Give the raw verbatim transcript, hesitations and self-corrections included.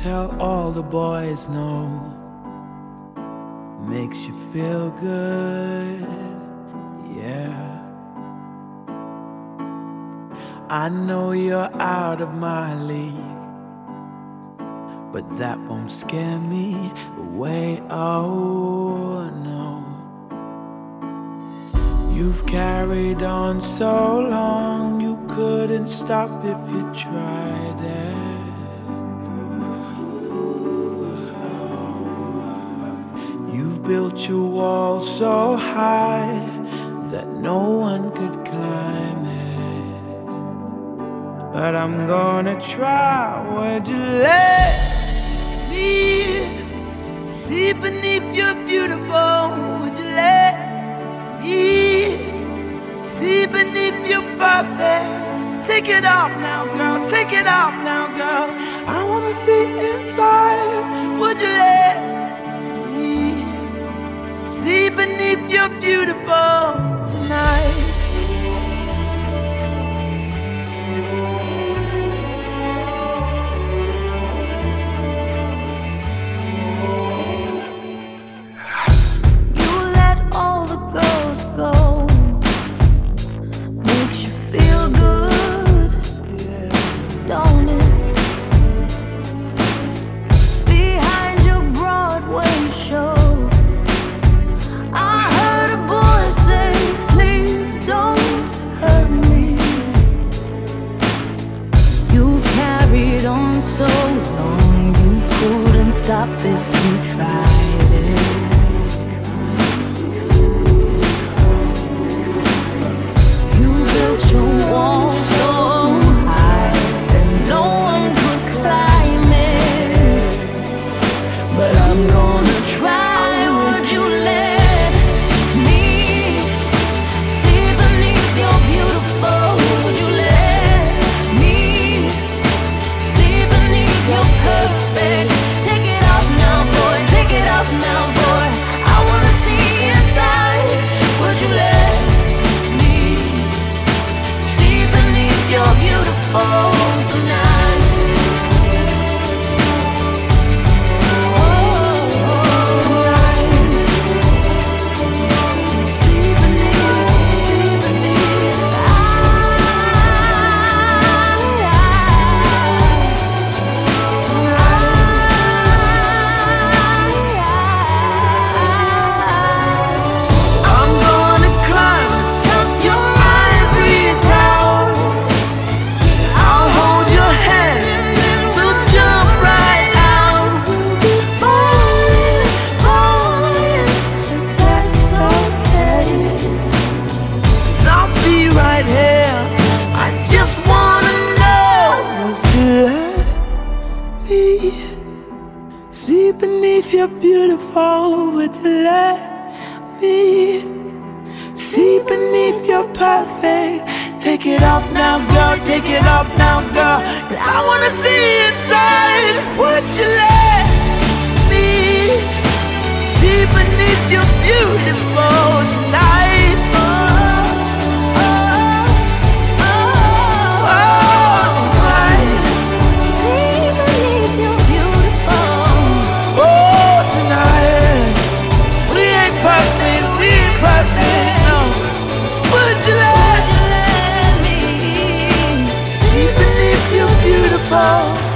tell all the boys no. Makes you feel good, yeah. I know you're out of my league, but that won't scare me away, oh no. You've carried on so long, you couldn't stop if you tried it. You've built your wall so high that no one could climb it. But I'm gonna try. Would you let me see beneath your beautiful? Would you let me see beneath your perfect? Take it off now, girl, take it off now, girl. I wanna see inside. Would you let me see beneath your beautiful tonight? So long, you couldn't stop if you tried it. You built your wall so high that no one could climb it. But I'm gonna try. Would you let me see beneath your beautiful? Would you let me see beneath your perfect? Take it off now, boy, take it off now, boy. I wanna see inside. Would you let me see beneath your beautiful tonight? Oh, tonight. See beneath, see beneath. I'm gonna climb atop your ivory tower. I'll hold your hand and then we'll jump right out. We'll be falling, falling, but that's okay. 'Cause I'll be right here. I just wanna know, would you let me see beneath your beautiful? Would you let me see beneath your perfect? Take it off now, girl, take it off now, girl. 'Cause I wanna see inside. Would you let me see beneath your beautiful tonight? Oh, oh, oh, oh, tonight. See beneath your beautiful. Oh, tonight. We ain't perfect, we ain't perfect, no. Would you let Would you let me see beneath your beautiful?